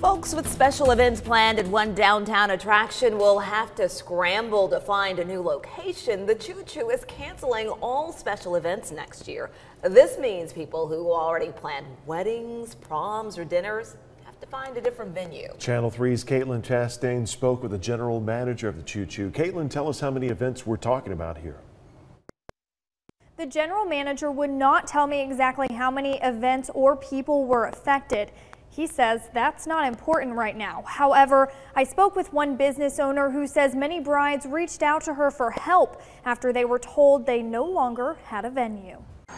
Folks with special events planned at one downtown attraction will have to scramble to find a new location. The Choo-Choo is canceling all special events next year. This means people who already planned weddings, proms, or dinners have to find a different venue. Channel 3's Caitlin Chastain spoke with the general manager of the Choo-Choo. Caitlin, tell us how many events we're talking about here. The general manager would not tell me exactly how many events or people were affected. He says that's not important right now. However, I spoke with one business owner who says many brides reached out to her for help after they were told they no longer had a venue.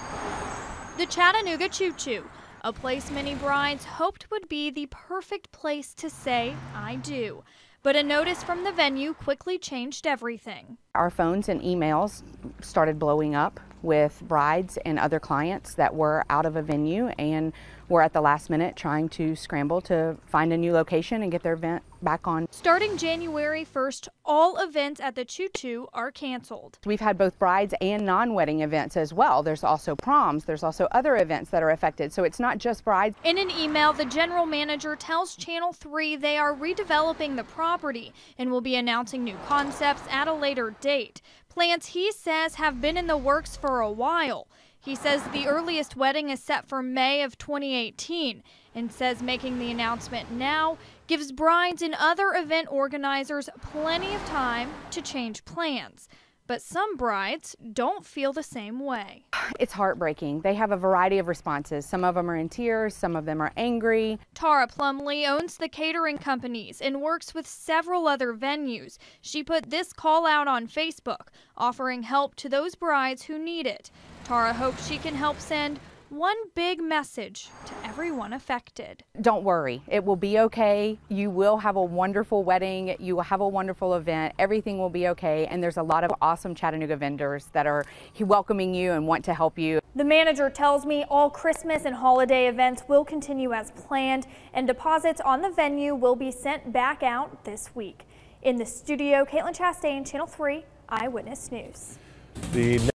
The Chattanooga Choo-Choo, a place many brides hoped would be the perfect place to say, I do. But a notice from the venue quickly changed everything. Our phones and emails started blowing up with brides and other clients that were out of a venue and were at the last minute trying to scramble to find a new location and get their event back on. Starting January 1st, all events at the Choo-Choo are canceled. We've had both brides and non-wedding events as well. There's also proms, there's also other events that are affected, so it's not just brides. In an email, the general manager tells Channel 3 they are redeveloping the property and will be announcing new concepts at a later date. Plans he says have been in the works for a while. He says the earliest wedding is set for May of 2018 and says making the announcement now gives brides and other event organizers plenty of time to change plans. But some brides don't feel the same way. It's heartbreaking. They have a variety of responses. Some of them are in tears, some of them are angry. Tara Plumley owns the catering companies and works with several other venues. She put this call out on Facebook, offering help to those brides who need it. Tara hopes she can help send one big message to everyone affected. Don't worry, it will be okay. You will have a wonderful wedding. You will have a wonderful event. Everything will be okay. And there's a lot of awesome Chattanooga vendors that are welcoming you and want to help you. The manager tells me all Christmas and holiday events will continue as planned and deposits on the venue will be sent back out this week. In the studio, Caitlin Chastain, Channel 3 Eyewitness News.